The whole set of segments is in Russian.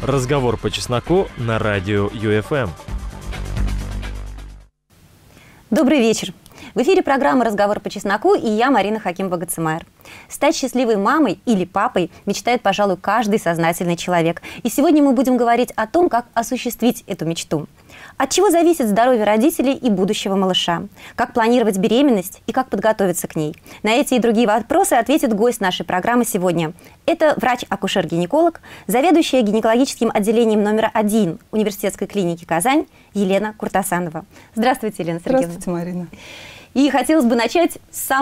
Разговор по чесноку на радио ЮФМ. Добрый вечер. В эфире программа «Разговор по чесноку» и я, Марина Хакимова-Гацимайер. Стать счастливой мамой или папой мечтает, пожалуй, каждый сознательный человек. И сегодня мы будем говорить о том, как осуществить эту мечту. От чего зависит здоровье родителей и будущего малыша? Как планировать беременность и как подготовиться к ней? На эти и другие вопросы ответит гость нашей программы сегодня. Это врач-акушер-гинеколог, заведующая гинекологическим отделением номер 1 Университетской клиники «Казань» Елена Куртасанова. Здравствуйте, Елена Сергеевна. Здравствуйте, Марина. И хотелось бы начать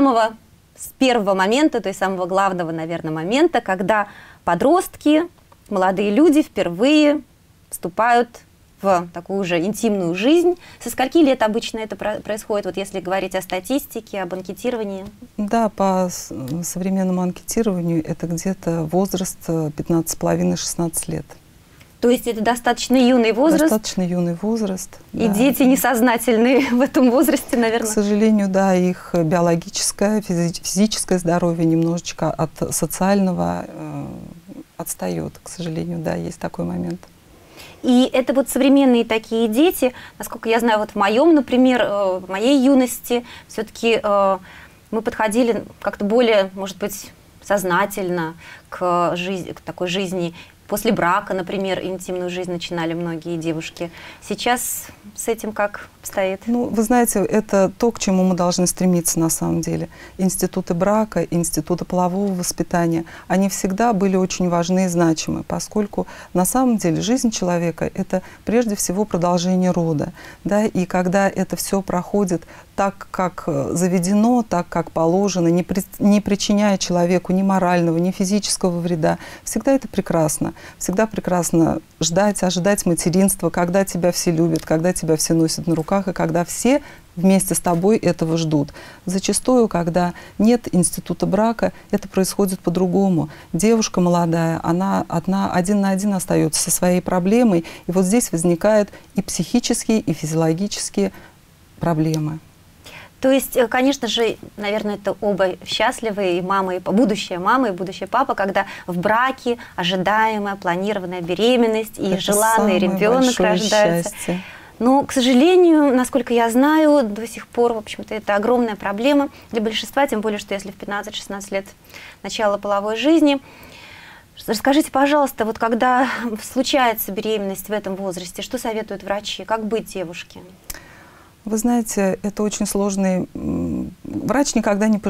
с первого момента, то есть самого главного, наверное, момента, когда подростки, молодые люди впервые вступают в такую же интимную жизнь. Со скольки лет обычно это происходит, вот если говорить о статистике, об анкетировании? Да, по современному анкетированию это где-то возраст 15,5-16 лет. То есть это достаточно юный возраст? Достаточно юный возраст. И да. Дети несознательные в этом возрасте, наверное? К сожалению, да, их биологическое, физическое здоровье немножечко от социального отстает. К сожалению, да, есть такой момент. И это вот современные такие дети, насколько я знаю, вот в моем, например, в моей юности все-таки мы подходили как-то более, может быть, сознательно к такой жизни. После брака, например, интимную жизнь начинали многие девушки. Сейчас с этим как обстоит? Ну, вы знаете, это то, к чему мы должны стремиться на самом деле. Институты брака, институты полового воспитания, они всегда были очень важны и значимы, поскольку на самом деле жизнь человека – это прежде всего продолжение рода. Да? И когда это все проходит так, как заведено, так, как положено, не причиняя человеку ни морального, ни физического вреда, всегда это прекрасно. Всегда прекрасно ожидать материнства, когда тебя все любят, когда тебя все носят на руках, и когда все вместе с тобой этого ждут. Зачастую, когда нет института брака, это происходит по-другому. Девушка молодая, она один на один остается со своей проблемой, и вот здесь возникают и психические, и физиологические проблемы. То есть, конечно же, наверное, это оба счастливые, и мама, и будущая мама, и будущий папа, когда в браке ожидаемая, планированная беременность, и это желанный ребенок рождается. Счастье. Но, к сожалению, насколько я знаю, до сих пор, в общем-то, это огромная проблема для большинства, тем более, что если в 15-16 лет начала половой жизни. Расскажите, пожалуйста, вот когда случается беременность в этом возрасте, что советуют врачи, как быть девушке? Вы знаете, это очень сложный... Врач никогда не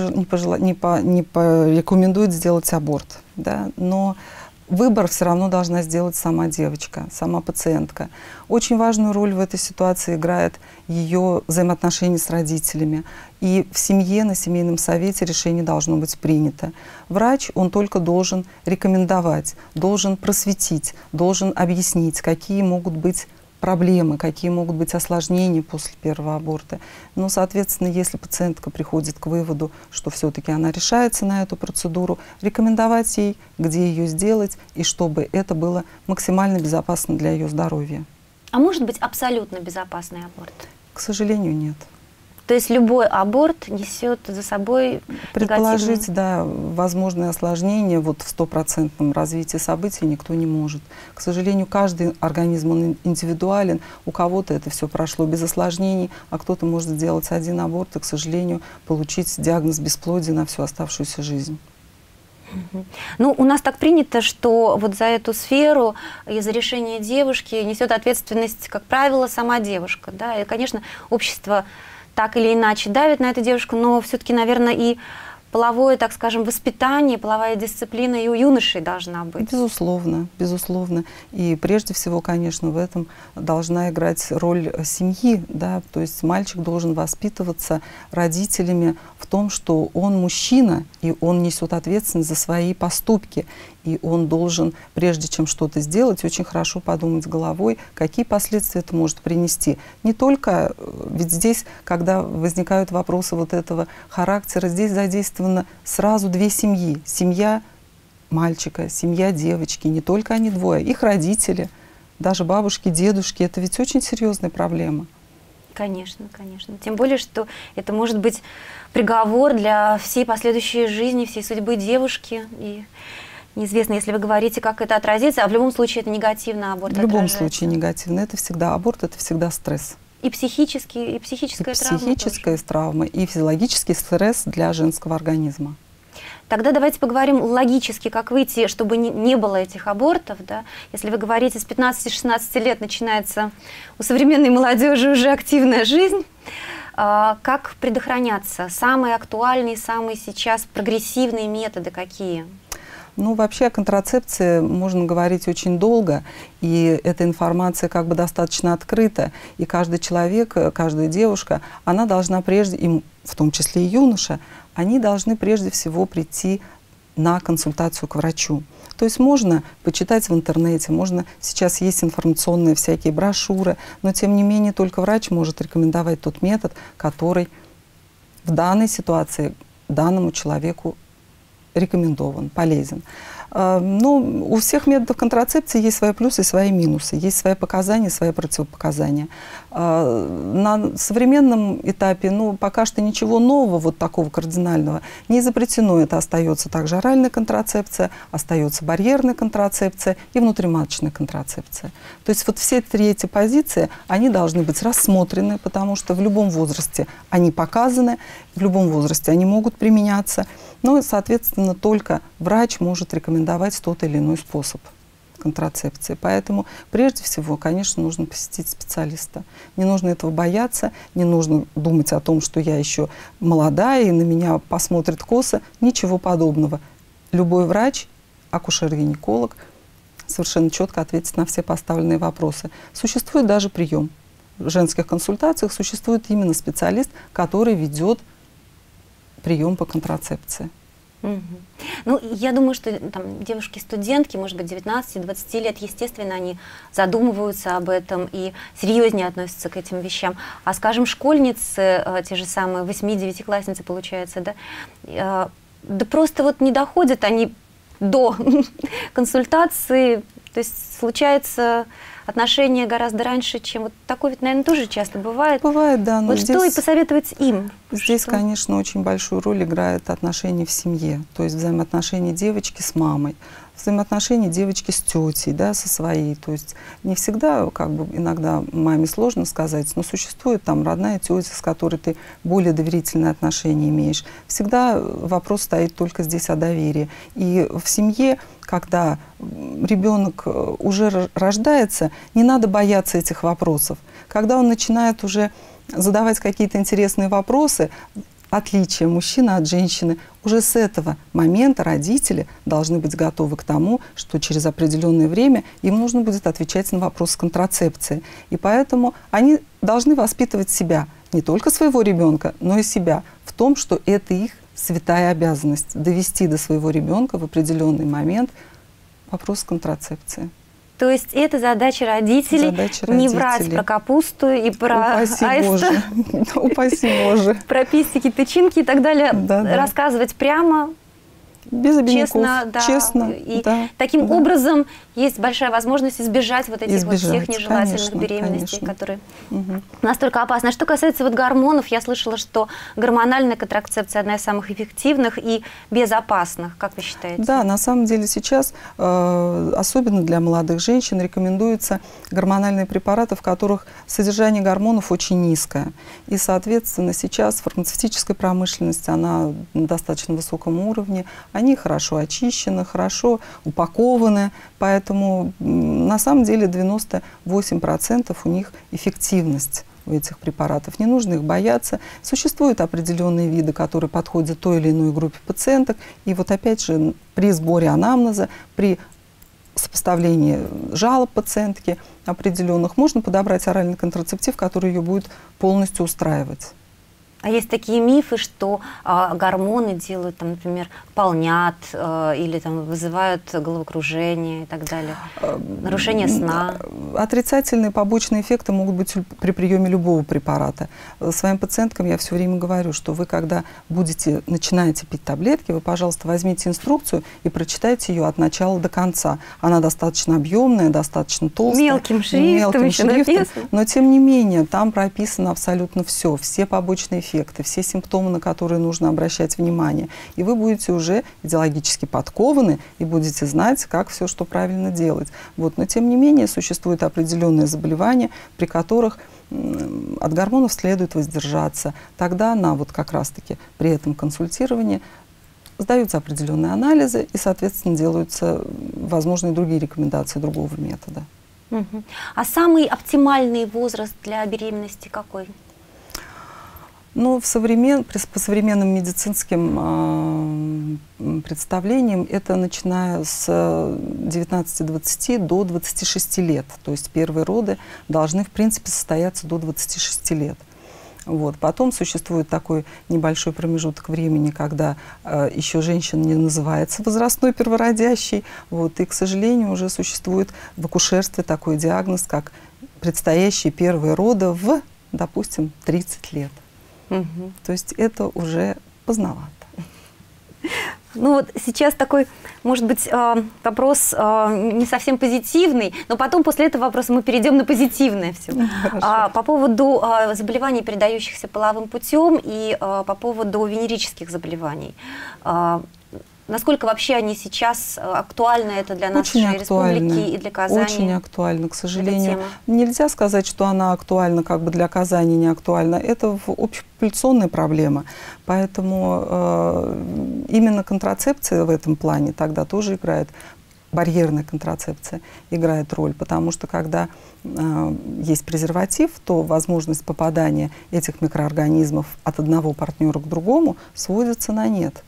порекомендует сделать аборт, да? Но выбор все равно должна сделать сама девочка, сама пациентка. Очень важную роль в этой ситуации играет ее взаимоотношения с родителями. И в семье, на семейном совете решение должно быть принято. Врач, он только должен рекомендовать, должен просветить, должен объяснить, какие могут быть проблемы, какие могут быть осложнения после первого аборта. Но, соответственно, если пациентка приходит к выводу, что все-таки она решается на эту процедуру, рекомендовать ей, где ее сделать, и чтобы это было максимально безопасно для ее здоровья. А может быть абсолютно безопасный аборт? К сожалению, нет. То есть любой аборт несет за собой предположить, да, возможные осложнения вот в 100% развитии событий никто не может. К сожалению, каждый организм он индивидуален. У кого-то это все прошло без осложнений, а кто-то может сделать один аборт и, к сожалению, получить диагноз бесплодия на всю оставшуюся жизнь. Ну, у нас так принято, что вот за эту сферу и за решение девушки несет ответственность, как правило, сама девушка. Да? И, конечно, общество так или иначе давит на эту девушку, но все-таки, наверное, и половое, так скажем, воспитание, половая дисциплина и у юношей должна быть. Безусловно, безусловно. И прежде всего, конечно, в этом должна играть роль семьи, да, то есть мальчик должен воспитываться родителями в том, что он мужчина, и он несет ответственность за свои поступки. И он должен, прежде чем что-то сделать, очень хорошо подумать головой, какие последствия это может принести. Не только, ведь здесь, когда возникают вопросы вот этого характера, здесь задействовано сразу две семьи. Семья мальчика, семья девочки, не только они двое, их родители, даже бабушки, дедушки. Это ведь очень серьезная проблема. Конечно, конечно. Тем более, что это может быть приговор для всей последующей жизни, всей судьбы девушки. И Неизвестно, если вы говорите, как это отразится, а в любом случае это негативно аборт В любом отражается. случае негативно. Это всегда аборт, это всегда стресс. И психическая И травма. психическая травма, и физиологический стресс для женского организма. Тогда давайте поговорим логически, как выйти, чтобы не было этих абортов. Да? Если вы говорите, с 15-16 лет начинается у современной молодежи уже активная жизнь, как предохраняться? Самые актуальные, самые сейчас прогрессивные методы какие? Ну, вообще о контрацепции можно говорить очень долго, и эта информация как бы достаточно открыта, и каждый человек, каждая девушка, она должна прежде, им, в том числе и юноша, они должны прежде всего прийти на консультацию к врачу. То есть можно почитать в интернете, можно, сейчас есть информационные всякие брошюры, но тем не менее только врач может рекомендовать тот метод, который в данной ситуации данному человеку рекомендован, полезен. Но у всех методов контрацепции есть свои плюсы и свои минусы, есть свои показания, свои противопоказания. На современном этапе, ну, пока что ничего нового, вот такого кардинального, не запретено. Это остается также оральная контрацепция, остается барьерная контрацепция и внутриматочная контрацепция. То есть вот все три эти позиции, они должны быть рассмотрены, потому что в любом возрасте они показаны, в любом возрасте они могут применяться. Ну и, соответственно, только врач может рекомендовать тот или иной способ контрацепции. Поэтому, прежде всего, конечно, нужно посетить специалиста. Не нужно этого бояться, не нужно думать о том, что я еще молодая и на меня посмотрят косо. Ничего подобного. Любой врач, акушер-гинеколог, совершенно четко ответит на все поставленные вопросы. Существует даже прием. В женских консультациях существует именно специалист, который ведет прием по контрацепции. Угу. Ну, я думаю, что там девушки-студентки, может быть, 19-20 лет, естественно, они задумываются об этом и серьезнее относятся к этим вещам. А, скажем, школьницы, те же самые 8-9-классницы, получается, да, да просто вот не доходят они до консультации, то есть случается отношения гораздо раньше, чем вот такое ведь, наверное, тоже часто бывает. Бывает, да. Но вот здесь, что и посоветовать им? Здесь, что? Конечно, очень большую роль играют отношения в семье, то есть взаимоотношения девочки с мамой, взаимоотношения девочки с тетей, да, со своей. То есть не всегда, как бы, иногда маме сложно сказать, но существует там родная тетя, с которой ты более доверительные отношения имеешь. Всегда вопрос стоит только здесь о доверии. И в семье, когда ребенок уже рождается, не надо бояться этих вопросов. Когда он начинает уже задавать какие-то интересные вопросы, отличие мужчины от женщины, уже с этого момента родители должны быть готовы к тому, что через определенное время им нужно будет отвечать на вопросы контрацепции. И поэтому они должны воспитывать себя, не только своего ребенка, но и себя, в том, что это их святая обязанность – довести до своего ребенка в определенный момент вопрос контрацепции. То есть это задача родителей, не врать про капусту и про аиста, упаси Боже, про пистики, тычинки и так далее, рассказывать прямо, без обиняков, честно. И таким образом есть большая возможность избежать вот этих вот всех нежелательных беременностей, которые настолько опасны. А что касается вот гормонов, я слышала, что гормональная контрацепция одна из самых эффективных и безопасных. Как вы считаете? Да, на самом деле сейчас, особенно для молодых женщин, рекомендуются гормональные препараты, в которых содержание гормонов очень низкое. И, соответственно, сейчас фармацевтическая промышленность, она на достаточно высоком уровне, они хорошо очищены, хорошо упакованы, поэтому на самом деле 98% у них эффективность у этих препаратов. Не нужно их бояться. Существуют определенные виды, которые подходят той или иной группе пациенток. И вот опять же при сборе анамнеза, при сопоставлении жалоб пациентки определенных можно подобрать оральный контрацептив, который ее будет полностью устраивать. А есть такие мифы, что гормоны делают, там, например, полнят или там, вызывают головокружение и так далее, нарушение сна. Отрицательные побочные эффекты могут быть при приеме любого препарата. Своим пациенткам я все время говорю, что вы, когда начинаете пить таблетки, вы, пожалуйста, возьмите инструкцию и прочитайте ее от начала до конца. Она достаточно объемная, достаточно толстая. Мелким шрифтом, но тем не менее там прописано абсолютно все побочные эффекты, дефекты, все симптомы, на которые нужно обращать внимание. И вы будете уже идеологически подкованы и будете знать, как все, что правильно делать. Вот. Но, тем не менее, существуют определенные заболевания, при которых от гормонов следует воздержаться. Тогда как раз-таки при этом консультировании сдаются определенные анализы и, соответственно, делаются возможные другие рекомендации другого метода. А самый оптимальный возраст для беременности какой? Ну, по современным медицинским представлениям это начиная с 19-20 до 26 лет. То есть первые роды должны, в принципе, состояться до 26 лет. Вот. Потом существует такой небольшой промежуток времени, когда еще женщина не называется возрастной первородящей. Вот. И, к сожалению, уже существует в акушерстве такой диагноз, как предстоящие первые роды в, допустим, 30 лет. То есть это уже поздновато. Ну вот сейчас такой, может быть, вопрос не совсем позитивный, но потом после этого вопроса мы перейдем на позитивное все. По поводу заболеваний, передающихся половым путем, и по поводу венерических заболеваний. Насколько вообще они сейчас актуальны это для нашей республики и для Казани? Очень актуально, к сожалению. Нельзя сказать, что она актуальна как бы для Казани, не актуальна. Это общепопуляционная проблема. Поэтому именно контрацепция в этом плане тогда тоже играет, барьерная контрацепция играет роль. Потому что когда есть презерватив, то возможность попадания этих микроорганизмов от одного партнера к другому сводится на нет.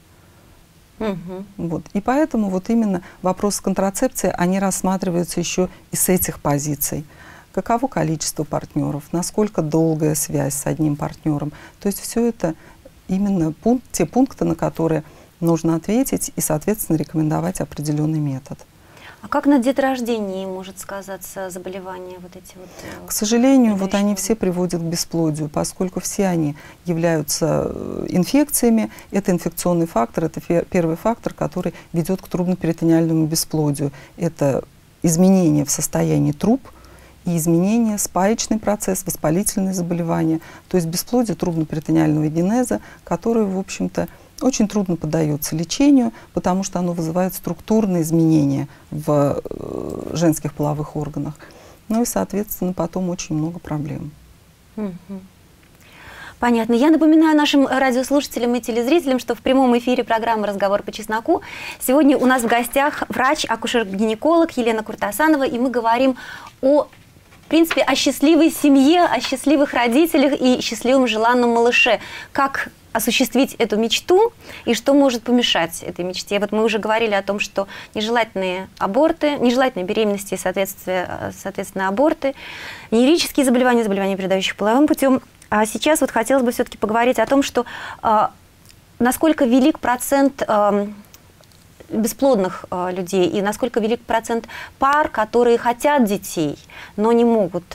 Вот. И поэтому вот именно вопрос контрацепции, они рассматриваются еще и с этих позиций. Каково количество партнеров, насколько долгая связь с одним партнером. То есть все это именно те пункты, на которые нужно ответить и, соответственно, рекомендовать определенный метод. А как на деторождении может сказаться заболевания вот эти вот? К сожалению, вот они все приводят к бесплодию, поскольку все они являются инфекциями. Это инфекционный фактор, это первый фактор, который ведет к трубно-перитонеальному бесплодию. Это изменения в состоянии труб и изменения, спаечный процесс, воспалительные заболевания. То есть бесплодие трубно-перитонеального генеза, который, в общем-то, очень трудно поддается лечению, потому что оно вызывает структурные изменения в женских половых органах. Ну и, соответственно, потом очень много проблем. Понятно. Я напоминаю нашим радиослушателям и телезрителям, что в прямом эфире программы «Разговор по чесноку» сегодня у нас в гостях врач, акушер-гинеколог Елена Куртасанова, и мы говорим в принципе, о счастливой семье, о счастливых родителях и счастливом желанном малыше. Как осуществить эту мечту и что может помешать этой мечте. Вот мы уже говорили о том, что нежелательные аборты, нежелательные беременности и, соответственно, аборты, венерические заболевания, заболевания, передающих половым путем. А сейчас вот хотелось бы все-таки поговорить о том, что насколько велик процент бесплодных людей и насколько велик процент пар, которые хотят детей, но не могут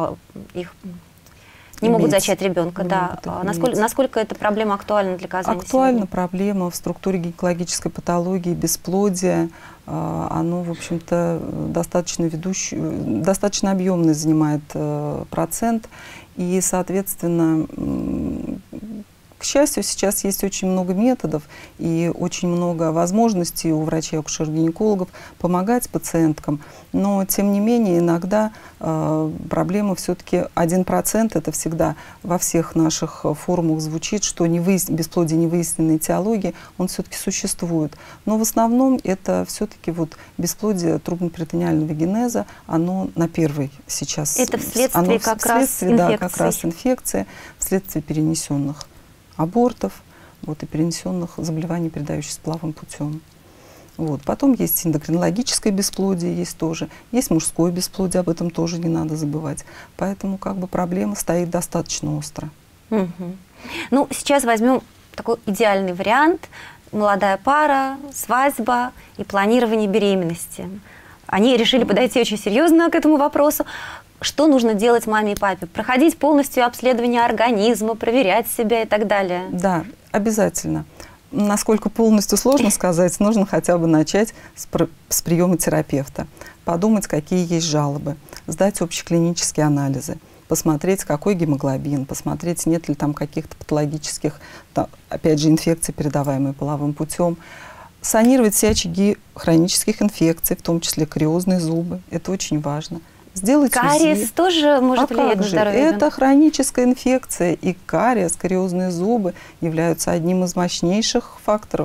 могут зачать ребенка. Да. Насколько эта проблема актуальна для Казани? Актуальна проблема в структуре гинекологической патологии, бесплодия. Оно, в общем-то, достаточно объемный занимает процент. И, соответственно, к счастью, сейчас есть очень много методов и очень много возможностей у врачей-акушер-гинекологов помогать пациенткам. Но, тем не менее, иногда проблема все-таки 1%. Это всегда во всех наших форумах звучит, что бесплодие невыясненной этиологии, он все-таки существует. Но в основном это все-таки вот бесплодие трубно-перитонеального генеза, оно на первой сейчас. Это вследствие как раз инфекции, вследствие перенесенных абортов, вот, и перенесенных заболеваний, передающихся половым путем. Вот. Потом есть эндокринологическое бесплодие, есть тоже. Есть мужское бесплодие, об этом тоже не надо забывать. Поэтому как бы проблема стоит достаточно остро. Ну, сейчас возьмем такой идеальный вариант. Молодая пара, свадьба и планирование беременности. Они решили подойти очень серьезно к этому вопросу. Что нужно делать маме и папе? Проходить полностью обследование организма, проверять себя и так далее? Да, обязательно. Насколько полностью сложно сказать, нужно хотя бы начать с приема терапевта. Подумать, какие есть жалобы, сдать общеклинические анализы, посмотреть, какой гемоглобин, посмотреть, нет ли там каких-то патологических, опять же, инфекций, передаваемых половым путем. Санировать все очаги хронических инфекций, в том числе кариозные зубы. Это очень важно. Сделать кариес УЗИ. тоже может влиять на здоровье ребенка? Это хроническая инфекция, и кариес, кариозные зубы являются одним из мощнейших факторов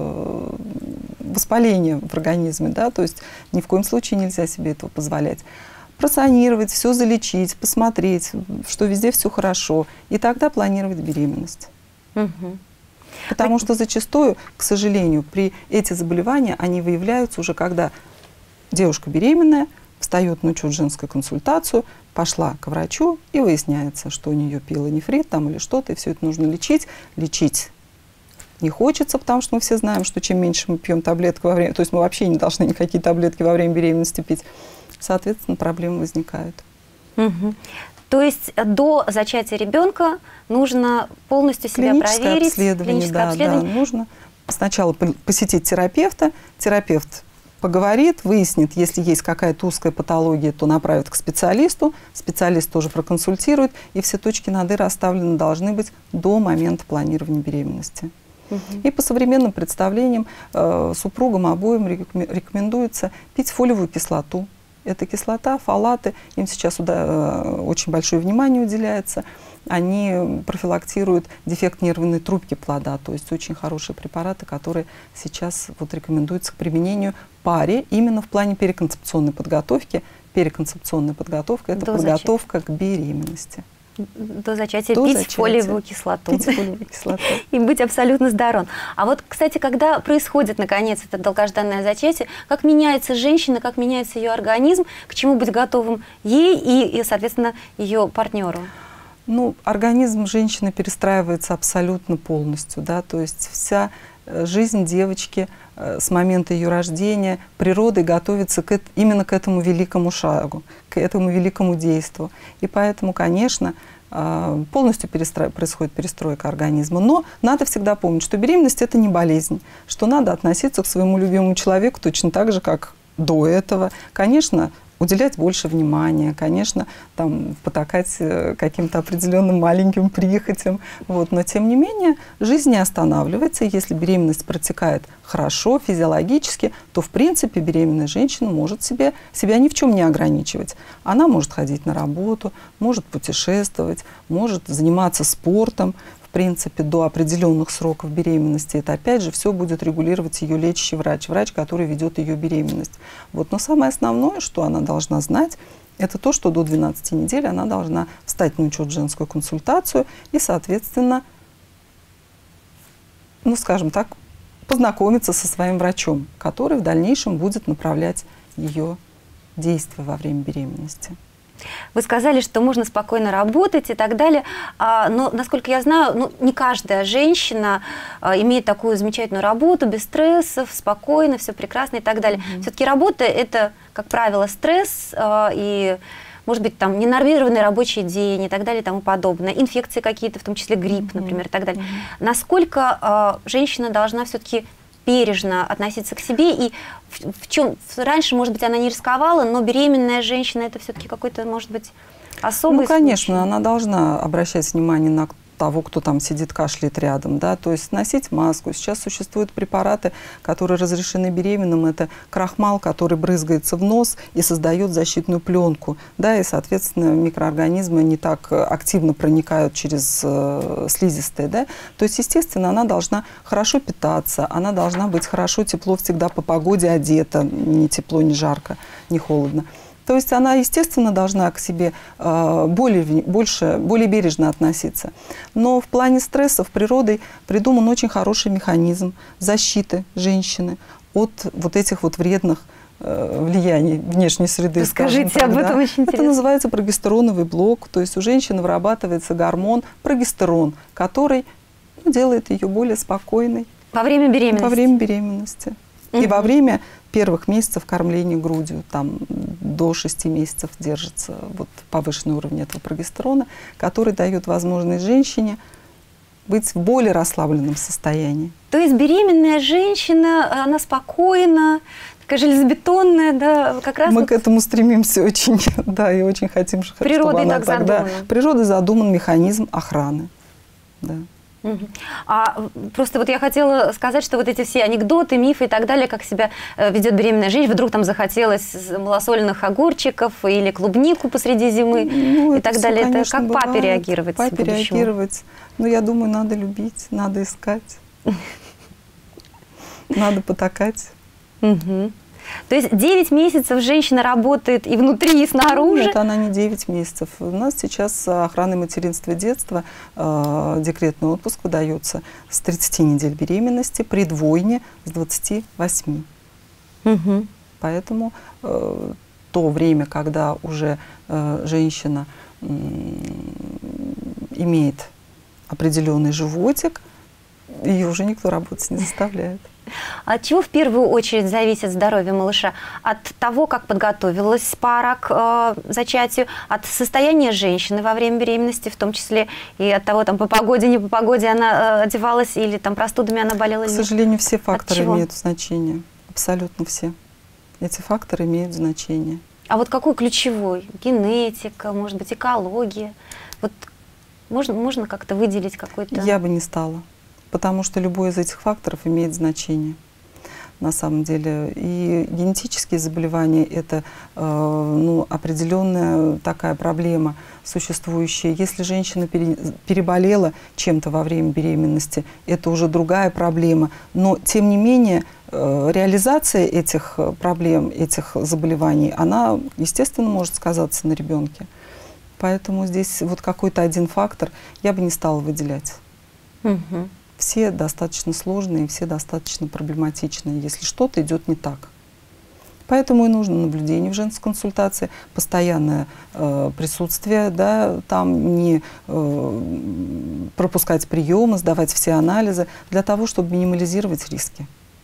воспаления в организме, да, то есть ни в коем случае нельзя себе этого позволять. Просанировать, все залечить, посмотреть, что везде все хорошо, и тогда планировать беременность. Потому что зачастую, к сожалению, эти заболевания, они выявляются уже когда девушка беременная, встает на учет женскую консультацию, пошла к врачу, и выясняется, что у нее пилонефрит там или что-то, и все это нужно лечить. Лечить не хочется, потому что мы все знаем, что чем меньше мы пьем таблеток во время, то есть мы вообще не должны никакие таблетки во время беременности пить, соответственно, проблемы возникают. То есть до зачатия ребенка нужно полностью себя проверить? Клиническое обследование, да. Нужно сначала посетить терапевта, терапевт поговорит, выяснит, если есть какая-то узкая патология, то направит к специалисту, специалист тоже проконсультирует, и все точки над «и» расставлены должны быть до момента планирования беременности. И по современным представлениям супругам обоим рекомендуется пить фолиевую кислоту. Эта кислота, фолаты, им сейчас очень большое внимание уделяется. Они профилактируют дефект нервной трубки плода, то есть очень хорошие препараты, которые сейчас вот рекомендуются к применению паре именно в плане переконцепционной подготовки. Переконцепционная подготовка – это подготовка к беременности. До зачатия пить фолиевую кислоту. И быть абсолютно здоровым. А вот, кстати, когда происходит, наконец, это долгожданное зачатие, как меняется женщина, как меняется ее организм, к чему быть готовым ей и соответственно, ее партнеру? Ну, организм женщины перестраивается абсолютно полностью, да, то есть вся жизнь девочки с момента ее рождения природой готовится именно к этому великому шагу, к этому великому действу. И поэтому, конечно, полностью происходит перестройка организма. Но надо всегда помнить, что беременность – это не болезнь, что надо относиться к своему любимому человеку точно так же, как до этого. Конечно, уделять больше внимания, конечно, там, потакать каким-то определенным маленьким прихотям. Вот. Но, тем не менее, жизнь не останавливается. Если беременность протекает хорошо, физиологически, то, в принципе, беременная женщина может себя ни в чем не ограничивать. Она может ходить на работу, может путешествовать, может заниматься спортом. В принципе, до определенных сроков беременности. Это, опять же, все будет регулировать ее лечащий врач, врач, который ведет ее беременность. Вот. Но самое основное, что она должна знать, это то, что до 12 недель она должна встать на учет женскую консультацию и, соответственно, ну, скажем так, познакомиться со своим врачом, который в дальнейшем будет направлять ее действия во время беременности. Вы сказали, что можно спокойно работать и так далее, но, насколько я знаю, ну, не каждая женщина имеет такую замечательную работу, без стрессов, спокойно, все прекрасно и так далее. Все-таки работа – это, как правило, стресс и, может быть, там, ненормированный рабочий день и так далее и тому подобное, инфекции какие-то, в том числе грипп, например, и так далее. Насколько женщина должна все-таки бережно относиться к себе, и в чем раньше, может быть, она не рисковала, но беременная женщина это все-таки какой-то, может быть, особый случай. Конечно, она должна обращать внимание на того, кто там сидит, кашляет рядом, да, то есть носить маску. Сейчас существуют препараты, которые разрешены беременным, это крахмал, который брызгается в нос и создает защитную пленку, да, и, соответственно, микроорганизмы не так активно проникают через слизистые, да, то есть, естественно, она должна хорошо питаться, она должна быть хорошо, тепло всегда по погоде одета, не тепло, не жарко, не холодно. То есть она, естественно, должна к себе более бережно относиться. Но в плане стрессов природой придуман очень хороший механизм защиты женщины от вот этих вот вредных влияний внешней среды. Расскажите об этом, очень интересно. Это называется прогестероновый блок. То есть у женщины вырабатывается гормон прогестерон, который делает ее более спокойной. Во время беременности? Во время беременности. И во время первых месяцев кормления грудью, там до 6 месяцев держится вот повышенный уровень этого прогестерона, который дает возможность женщине быть в более расслабленном состоянии. То есть беременная женщина, она спокойна, Такая железобетонная, да, как раз... Мы вот к этому стремимся очень, да, и очень хотим, чтобы природой она так задумана. Природой задуман механизм охраны, да. А просто вот я хотела сказать, что вот эти все анекдоты, мифы и так далее, как себя ведет беременная женщина, вдруг там захотелось малосоленых огурчиков или клубнику посреди зимы и так далее. Конечно, это как папе реагировать? Папе реагировать? Ну, я думаю, надо любить, надо искать, надо потакать. То есть 9 месяцев женщина работает и внутри, и снаружи? Нет, она не 9 месяцев. У нас сейчас охраной материнства и детства декретный отпуск выдается с 30 недель беременности, при двойне с 28. Поэтому то время, когда уже женщина имеет определенный животик, ее уже никто работать не заставляет. От чего в первую очередь зависит здоровье малыша? От того, как подготовилась пара к зачатию, от состояния женщины во время беременности, в том числе и от того, там, по погоде, не по погоде она одевалась, или там простудами она болела? К сожалению, все факторы имеют значение. Абсолютно все. Эти факторы имеют значение. А вот какой ключевой? Генетика, может быть, экология? Вот можно как-то выделить какой-то... Я бы не стала. Потому что любой из этих факторов имеет значение на самом деле. И генетические заболевания – это определенная такая проблема существующая. Если женщина переболела чем-то во время беременности, это уже другая проблема. Но, тем не менее, реализация этих проблем, этих заболеваний, она, естественно, может сказаться на ребенке. Поэтому здесь вот какой-то один фактор я бы не стала выделять. Все достаточно сложные, все достаточно проблематичные, если что-то идет не так. Поэтому и нужно наблюдение в женской консультации, постоянное присутствие, да, там не пропускать приемы, сдавать все анализы, для того, чтобы минимализировать риски.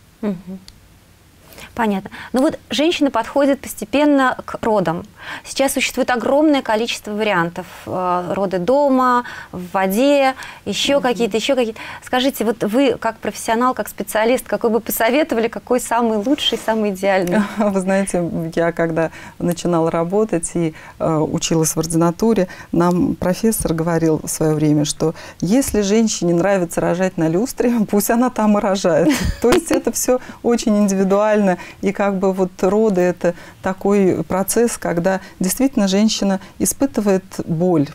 Понятно. Ну вот женщина подходит постепенно к родам. Сейчас существует огромное количество вариантов. Роды дома, в воде, еще какие-то, еще какие-то. Скажите, вот вы как профессионал, как специалист, какой бы посоветовали, какой самый лучший, самый идеальный? Вы знаете, я когда начинала работать и училась в ординатуре, нам профессор говорил в свое время, что если женщине нравится рожать на люстре, пусть она там и рожает. То есть это все очень индивидуально. И как бы вот роды – это такой процесс, когда действительно женщина испытывает боль,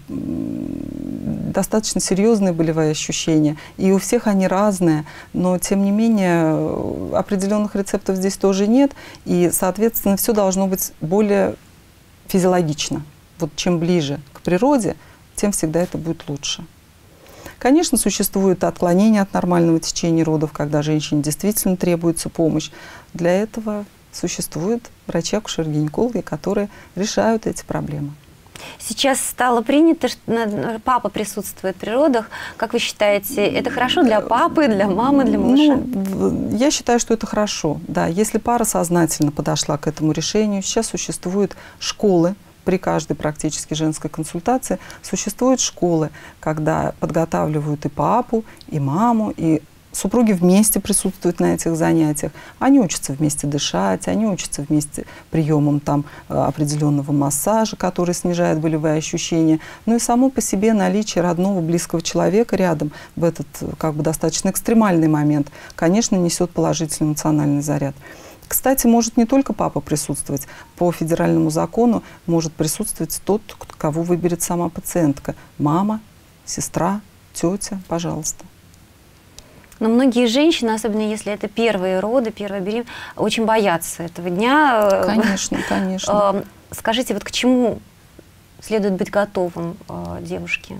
достаточно серьезные болевые ощущения. И у всех они разные, но тем не менее определенных рецептов здесь тоже нет. И, соответственно, все должно быть более физиологично. Вот чем ближе к природе, тем всегда это будет лучше. Конечно, существует отклонение от нормального течения родов, когда женщине действительно требуется помощь. Для этого существуют врачи-акушеры-гинекологи, которые решают эти проблемы. Сейчас стало принято, что папа присутствует при родах. Как вы считаете, это хорошо для папы, для мамы, для малыша? Ну, я считаю, что это хорошо. Да, если пара сознательно подошла к этому решению, сейчас существуют школы. При каждой практически женской консультации существуют школы, когда подготавливают и папу, и маму, и супруги вместе присутствуют на этих занятиях. Они учатся вместе дышать, они учатся вместе приемам там определенного массажа, который снижает болевые ощущения. Ну и само по себе наличие родного, близкого человека рядом в этот как бы достаточно экстремальный момент, конечно, несет положительный эмоциональный заряд. Кстати, может не только папа присутствовать. По федеральному закону может присутствовать тот, кого выберет сама пациентка. Мама, сестра, тетя, пожалуйста. Но многие женщины, особенно если это первые роды, первая беременность, очень боятся этого дня. Конечно, конечно. Скажите, вот к чему следует быть готовым девушке?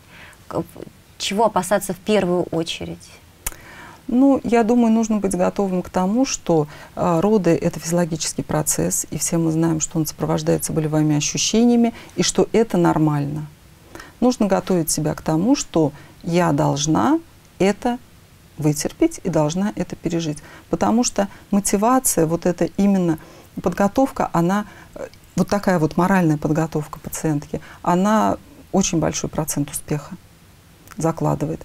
Чего опасаться в первую очередь? Ну, я думаю, нужно быть готовым к тому, что роды – это физиологический процесс, и все мы знаем, что он сопровождается болевыми ощущениями, и что это нормально. Нужно готовить себя к тому, что я должна это вытерпеть и должна это пережить. Потому что мотивация, вот это именно подготовка, она, вот такая вот моральная подготовка пациентки, она очень большой процент успеха закладывает.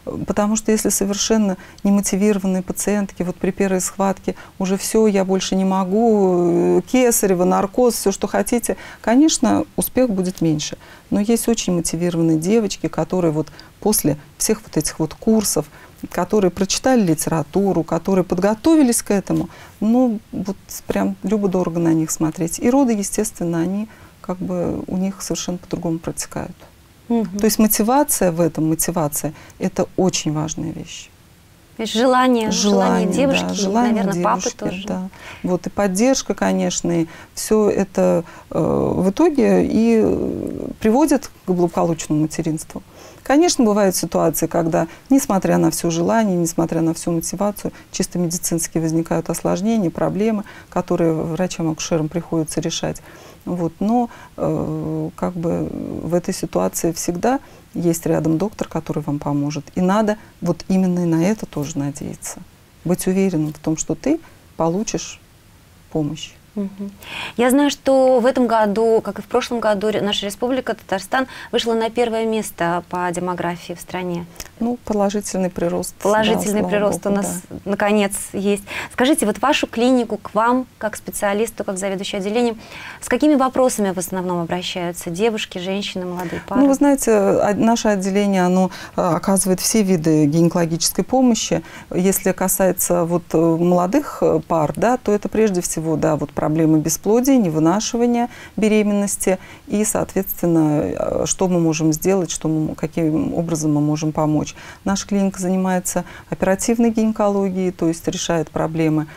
Потому что если совершенно немотивированные пациентки вот при первой схватке уже все, я больше не могу, кесарево, наркоз, все, что хотите, конечно, успех будет меньше. Но есть очень мотивированные девочки, которые вот после всех вот этих вот курсов, которые прочитали литературу, которые подготовились к этому, ну, вот прям любо-дорого на них смотреть. И роды, естественно, они как бы у них совершенно по-другому протекают. То есть мотивация в этом, это очень важная вещь. То есть желание девушки, да, желание наверное, девушки, папы тоже. Да. Вот, и поддержка, конечно, и все это в итоге и приводит к благополучному материнству. Конечно, бывают ситуации, когда, несмотря на все желание, несмотря на всю мотивацию, чисто медицински возникают осложнения, проблемы, которые врачам-акушерам приходится решать. Вот, но как бы в этой ситуации всегда есть рядом доктор, который вам поможет. И надо вот именно и на это тоже надеяться. Быть уверенным в том, что ты получишь помощь. Я знаю, что в этом году, как и в прошлом году, наша республика Татарстан вышла на первое место по демографии в стране. Ну, положительный прирост. Положительный прирост у нас, наконец, есть. Скажите, вот вашу клинику, к вам, как специалисту, как заведующему отделением, с какими вопросами в основном обращаются девушки, женщины, молодые пары? Ну, вы знаете, наше отделение, оно оказывает все виды гинекологической помощи. Если касается вот молодых пар, да, то это прежде всего, да, вот проблемы бесплодия, невынашивания беременности и, соответственно, что мы можем сделать, каким образом мы можем помочь. Наша клиника занимается оперативной гинекологией, то есть решает проблемы,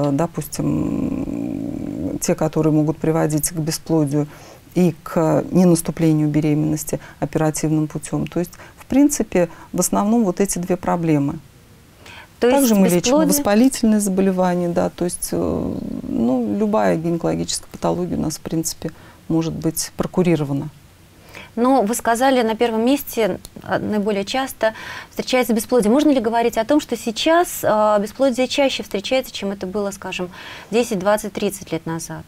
допустим, те, которые могут приводить к бесплодию и к ненаступлению беременности оперативным путем. То есть, в принципе, в основном вот эти две проблемы. Также мы лечим воспалительные заболевания, да, то есть, ну, любая гинекологическая патология у нас, в принципе, может быть прокурирована. Но вы сказали, на первом месте наиболее часто встречается бесплодие. Можно ли говорить о том, что сейчас бесплодие чаще встречается, чем это было, скажем, 10, 20, 30 лет назад?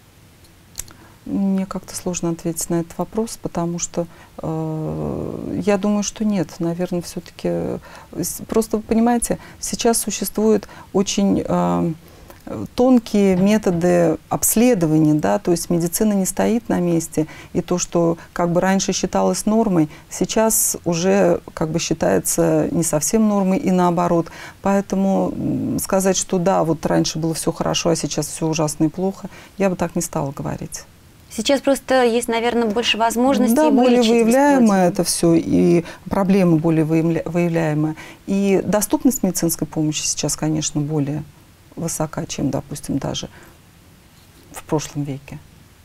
Мне как-то сложно ответить на этот вопрос, потому что я думаю, что нет. Наверное, все-таки... Просто, вы понимаете, сейчас существуют очень тонкие методы обследования, да, то есть медицина не стоит на месте, и то, что как бы раньше считалось нормой, сейчас уже как бы считается не совсем нормой и наоборот. Поэтому сказать, что да, вот раньше было все хорошо, а сейчас все ужасно и плохо, я бы так не стала говорить. Сейчас просто есть, наверное, больше возможностей. Да, более выявляемо это все, и проблемы более выявляемые. И доступность медицинской помощи сейчас, конечно, более высока, чем, допустим, даже в прошлом веке.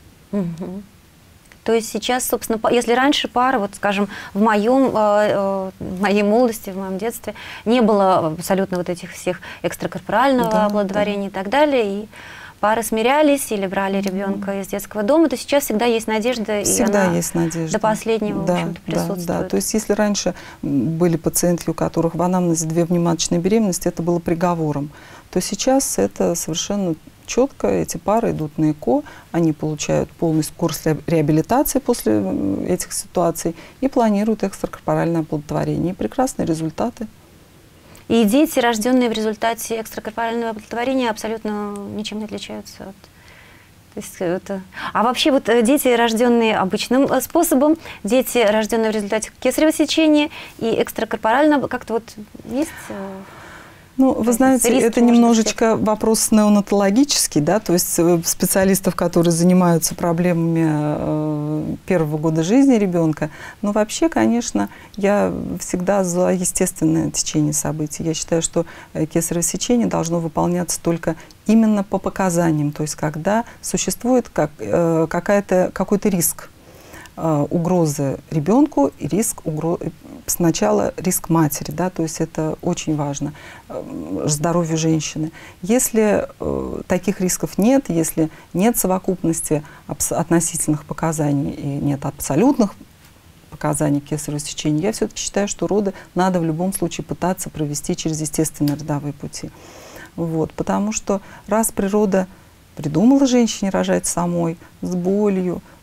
То есть сейчас, собственно, если раньше пары, вот, скажем, в моей молодости, в моем детстве не было абсолютно вот этих всех экстракорпорального оплодотворения и так далее, и пары смирялись или брали ребенка из детского дома, то сейчас всегда есть надежда, всегда и она есть надежда. До последнего, в общем-то, присутствует. Да. То есть если раньше были пациентки, у которых в анамнезе 2 внематочные беременности, это было приговором, то сейчас это совершенно четко, эти пары идут на ЭКО, они получают полный курс реабилитации после этих ситуаций и планируют экстракорпоральное оплодотворение. И прекрасные результаты. И дети, рожденные в результате экстракорпорального оплодотворения, абсолютно ничем не отличаются от... То есть это... А вообще вот дети, рожденные обычным способом, дети, рожденные в результате кесарево сечения и экстракорпорального, как-то вот есть... Ну, вы знаете, это немножечко вопрос неонатологический, да, то есть специалистов, которые занимаются проблемами первого года жизни ребенка. Но вообще, конечно, я всегда за естественное течение событий. Я считаю, что кесарево сечение должно выполняться только именно по показаниям, то есть когда существует какой-то риск угрозы ребенку и сначала риск матери, да, то есть это очень важно, здоровью женщины. Если таких рисков нет, если нет совокупности относительных показаний и нет абсолютных показаний кесарево сечения, я все-таки считаю, что роды надо в любом случае пытаться провести через естественные родовые пути. Вот, потому что раз природа придумала женщине рожать самой, с болью,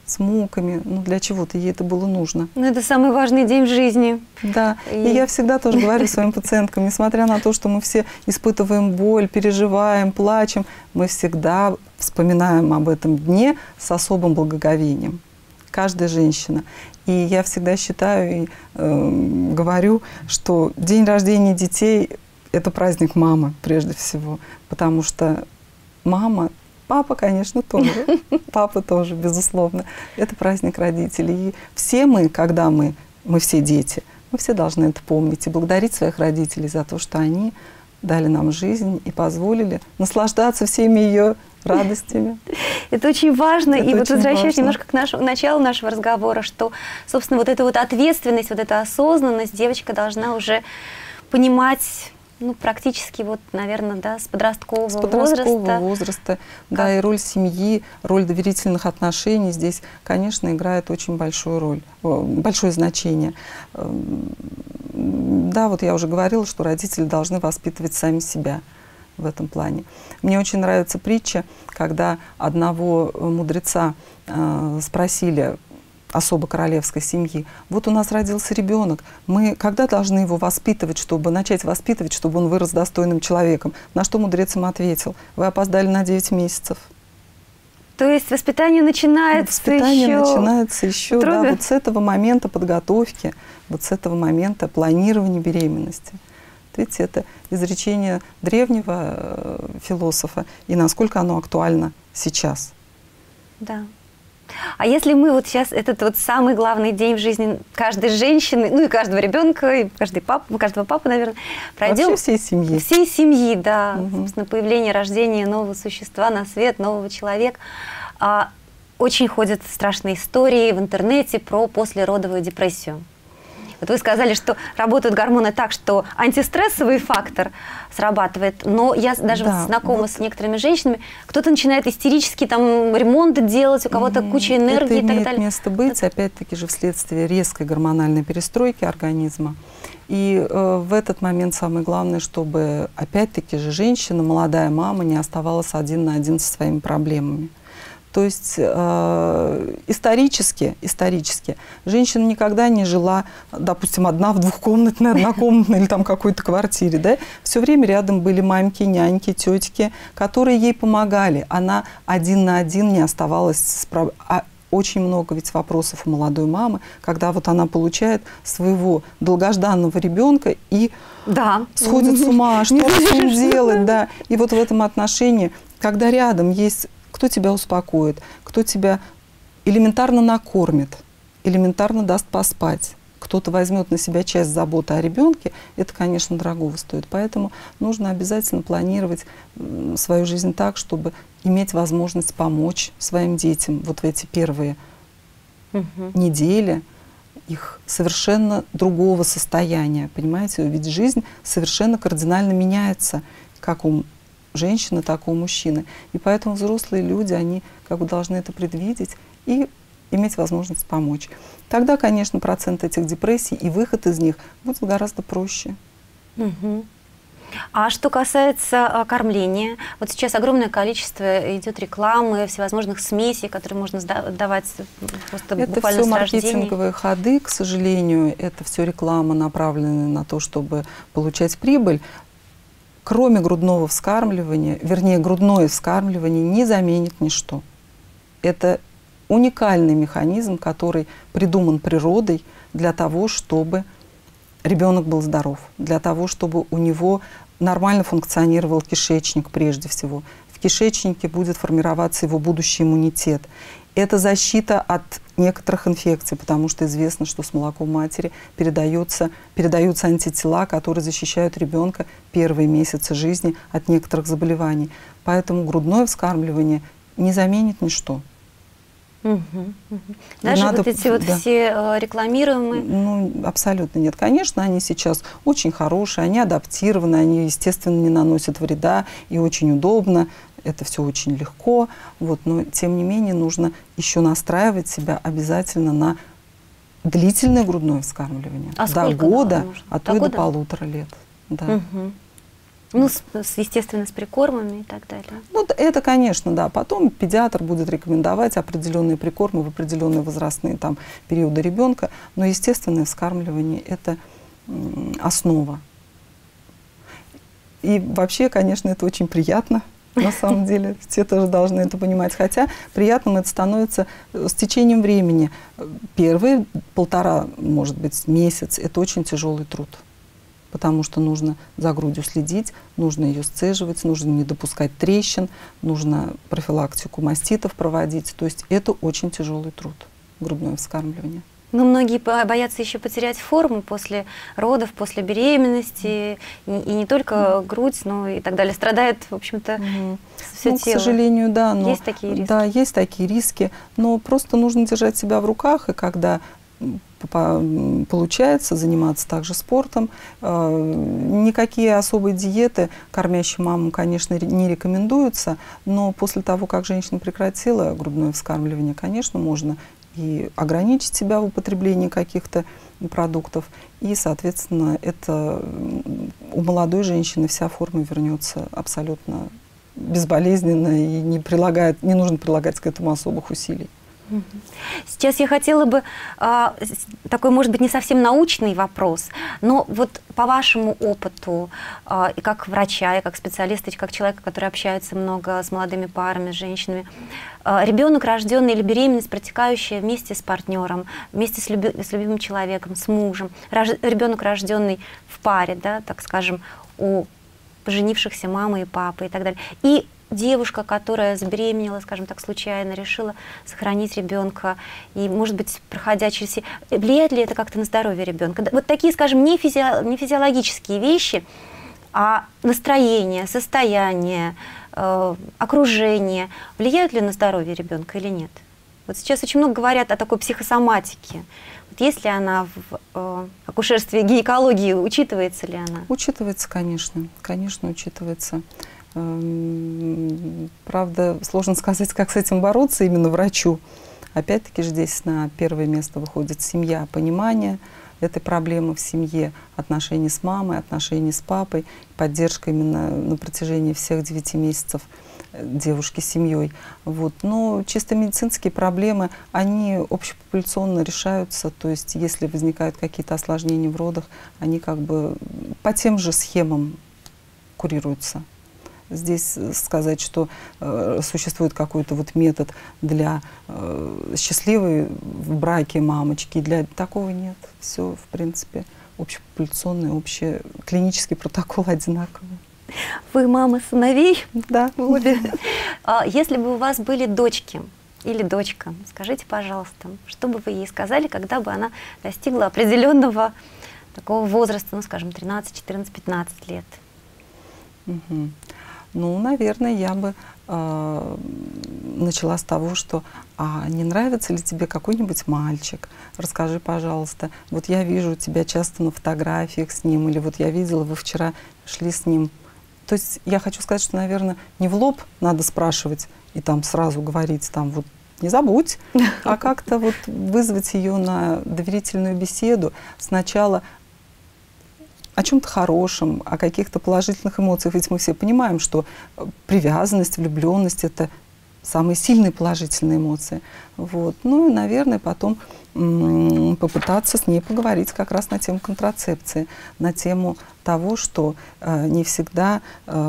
с муками. Ну, для чего-то ей это было нужно. Ну, это самый важный день в жизни. Да, и я всегда тоже говорю своим пациенткам, несмотря на то, что мы все испытываем боль, переживаем, плачем, мы всегда вспоминаем об этом дне с особым благоговением. Каждая женщина. И я всегда считаю и говорю, что день рождения детей – это праздник мамы прежде всего, потому что мама, папа, конечно, тоже, папа тоже, безусловно, это праздник родителей. И все мы, когда мы все дети, мы все должны это помнить и благодарить своих родителей за то, что они дали нам жизнь и позволили наслаждаться всеми ее радостями. Это очень важно. Это и вот очень возвращаясь важно. немножко к началу нашего разговора, что, собственно, вот эта вот ответственность, вот эта осознанность девочка должна уже понимать, ну, практически, вот, наверное, да, с подросткового возраста. Да, и роль семьи, роль доверительных отношений здесь, конечно, играет очень большую роль, большое значение. Да, вот я уже говорила, что родители должны воспитывать сами себя в этом плане. Мне очень нравится притча, когда одного мудреца спросили, особо королевской семьи: вот у нас родился ребенок, мы когда должны его воспитывать, чтобы начать воспитывать, чтобы он вырос достойным человеком? На что мудрец им ответил: вы опоздали на 9 месяцев. То есть воспитание начинается еще да, вот с этого момента подготовки, вот с этого момента планирования беременности. Видите, это изречение древнего философа, и насколько оно актуально сейчас. Да. А если мы вот сейчас этот вот самый главный день в жизни каждой женщины, ну и каждого ребенка, и каждого папы, наверное, пройдем... Вообще всей семьи. Всей семьи, да. Собственно, появление, рождение нового существа на свет, нового человека. Очень ходят страшные истории в интернете про послеродовую депрессию. Вот вы сказали, что работают гормоны так, что антистрессовый фактор срабатывает, но я даже вот знакома с некоторыми женщинами, кто-то начинает истерически там ремонт делать, у кого-то куча энергии и так далее. Это имеет место быть, опять-таки же, вследствие резкой гормональной перестройки организма. И в этот момент самое главное, чтобы, опять-таки же, женщина, молодая мама не оставалась один на один со своими проблемами. То есть исторически женщина никогда не жила, допустим, одна в двухкомнатной, однокомнатной или там какой-то квартире. Да? Все время рядом были мамки, няньки, тетки, которые ей помогали. Она один на один не оставалась очень много ведь вопросов у молодой мамы, когда вот она получает своего долгожданного ребенка и сходит с ума, что с ним делать. Да. И вот в этом отношении, когда рядом есть кто тебя успокоит, кто тебя элементарно накормит, элементарно даст поспать, кто-то возьмет на себя часть заботы о ребенке, это, конечно, дорогого стоит. Поэтому нужно обязательно планировать свою жизнь так, чтобы иметь возможность помочь своим детям вот в эти первые недели их совершенно другого состояния. Понимаете, ведь жизнь совершенно кардинально меняется, как у женщины, так и у мужчины. И поэтому взрослые люди, они как бы должны это предвидеть и иметь возможность помочь. Тогда, конечно, процент этих депрессий и выход из них будет гораздо проще. А что касается кормления, вот сейчас огромное количество идет рекламы, всевозможных смесей, которые можно давать просто буквально с рождения. Это все маркетинговые ходы, к сожалению, это все реклама, направленная на то, чтобы получать прибыль. Кроме грудного вскармливания, вернее, грудное вскармливание не заменит ничто. Это уникальный механизм, который придуман природой для того, чтобы ребенок был здоров, для того, чтобы у него нормально функционировал кишечник прежде всего. В кишечнике будет формироваться его будущий иммунитет. Это защита от некоторых инфекций, потому что известно, что с молоком матери передаются антитела, которые защищают ребенка первые месяцы жизни от некоторых заболеваний. Поэтому грудное вскармливание не заменит ничто. Даже вот эти вот все рекламируемые? Ну, абсолютно нет. Конечно, они сейчас очень хорошие, они адаптированы, они, естественно, не наносят вреда и очень удобно. Это все очень легко, вот, но тем не менее нужно еще настраивать себя обязательно на длительное грудное вскармливание. До года, а то и до 1,5 лет. Да. Ну, естественно, с прикормами и так далее. Ну, это, конечно, да. Потом педиатр будет рекомендовать определенные прикормы в определенные возрастные там периоды ребенка, но естественное вскармливание – это основа. И вообще, конечно, это очень приятно, на самом деле. Все тоже должны это понимать. Хотя приятным это становится с течением времени. Первые 1,5, может быть, месяц – это очень тяжелый труд. Потому что нужно за грудью следить, нужно ее сцеживать, нужно не допускать трещин, нужно профилактику маститов проводить. То есть это очень тяжелый труд, грудное вскармливание. Но многие боятся еще потерять форму после родов, после беременности, и не только грудь, но и так далее. Страдает, в общем-то, все тело. К сожалению, да. Но, есть такие риски? Да, есть такие риски, но просто нужно держать себя в руках, и когда получается заниматься также спортом. Никакие особые диеты кормящим мамам, конечно, не рекомендуются, но после того, как женщина прекратила грудное вскармливание, конечно, можно и ограничить себя в употреблении каких-то продуктов, и, соответственно, это у молодой женщины вся форма вернется абсолютно безболезненно, и не нужно прилагать к этому особых усилий. Сейчас я хотела бы такой, может быть, не совсем научный вопрос, но вот по вашему опыту, и как врача, и как специалиста, и как человека, который общается много с молодыми парами, с женщинами, ребенок, рожденный или беременность, протекающая вместе с партнером, вместе с любимым человеком, с мужем, ребенок, рожденный в паре, да, так скажем, у поженившихся мамы и папы и так далее, и девушка, которая забеременела, скажем так, случайно, решила сохранить ребенка, и, может быть, проходя через... Влияет ли это как-то на здоровье ребенка? Вот такие, скажем, не физиологические вещи, а настроение, состояние, окружение, влияют ли на здоровье ребенка или нет? Вот сейчас очень много говорят о такой психосоматике. Вот есть ли она в акушерстве и гинекологии, учитывается ли она? Учитывается, конечно. Конечно, учитывается. Правда, сложно сказать, как с этим бороться именно врачу. Опять-таки здесь на первое место выходит семья, понимание этой проблемы в семье, отношения с мамой, отношения с папой, поддержка именно на протяжении всех 9 месяцев девушки с семьей. Вот. Но чисто медицинские проблемы, они общепопуляционно решаются, то есть если возникают какие-то осложнения в родах, они как бы по тем же схемам курируются. Здесь сказать, что существует какой-то вот метод для счастливой в браке мамочки, для такого нет. Все, в принципе, общепопуляционный, общий клинический протокол одинаковый. Вы мама сыновей? Да, обе. Если бы у вас были дочки или дочка, скажите, пожалуйста, что бы вы ей сказали, когда бы она достигла определенного такого возраста, ну, скажем, 13, 14, 15 лет? Угу. Ну, наверное, я бы начала с того, что не нравится ли тебе какой-нибудь мальчик? Расскажи, пожалуйста. Вот я вижу тебя часто на фотографиях с ним, или вот я видела, вы вчера шли с ним. То есть я хочу сказать, что, наверное, не в лоб надо спрашивать и там сразу говорить, там вот не забудь, а как-то вот вызвать ее на доверительную беседу. Сначала о чем-то хорошем, о каких-то положительных эмоциях. Ведь мы все понимаем, что привязанность, влюбленность — это самые сильные положительные эмоции. Вот. Ну и, наверное, потом попытаться с ней поговорить как раз на тему контрацепции, на тему того, что не всегда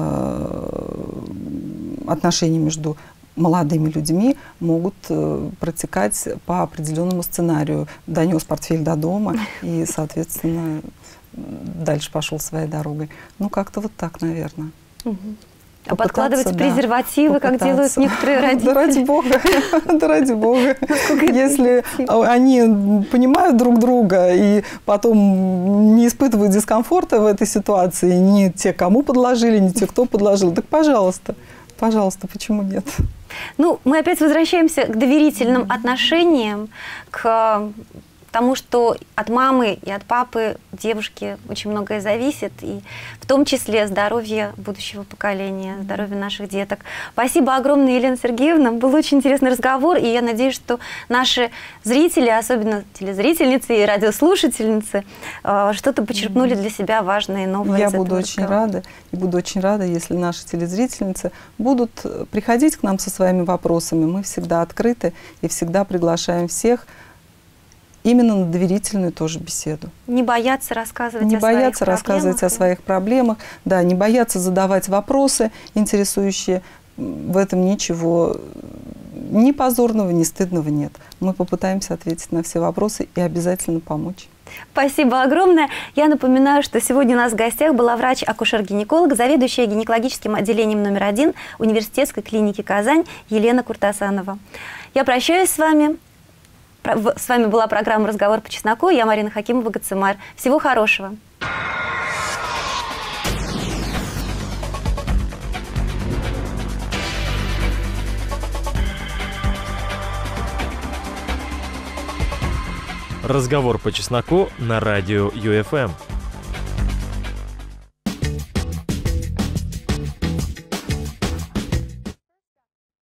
отношения между молодыми людьми могут протекать по определенному сценарию. Донес портфель до дома и, соответственно, дальше пошел своей дорогой. Ну, как-то вот так, наверное. А подкладывать презервативы, как делают некоторые родители? Да ради Бога, да ради Бога. Если они понимают друг друга и потом не испытывают дискомфорта в этой ситуации, ни те, кому подложили, ни те, кто подложил, так пожалуйста, пожалуйста, почему нет? Ну, мы опять возвращаемся к доверительным отношениям, к тому, что от мамы и от папы девушки очень многое зависит, и в том числе здоровье будущего поколения, здоровье наших деток. Спасибо огромное, Елена Сергеевна. Был очень интересный разговор, и я надеюсь, что наши зрители, особенно телезрительницы и радиослушательницы, что-то почерпнули для себя важное и новое. Я буду очень рада, и буду очень рада, если наши телезрительницы будут приходить к нам со своими вопросами. Мы всегда открыты и всегда приглашаем всех именно на доверительную тоже беседу. Не бояться рассказывать не о своих бояться рассказывать о своих проблемах, да, не бояться задавать вопросы интересующие. В этом ничего ни позорного, ни стыдного нет. Мы попытаемся ответить на все вопросы и обязательно помочь. Спасибо огромное. Я напоминаю, что сегодня у нас в гостях была врач-акушер-гинеколог, заведующая гинекологическим отделением номер 1 Университетской клиники «Казань» Елена Куртасанова. Я прощаюсь с вами. С вами была программа «Разговор по чесноку». Я Марина Хакимова-Гацимайр. Всего хорошего. «Разговор по чесноку» на радио ЮФМ.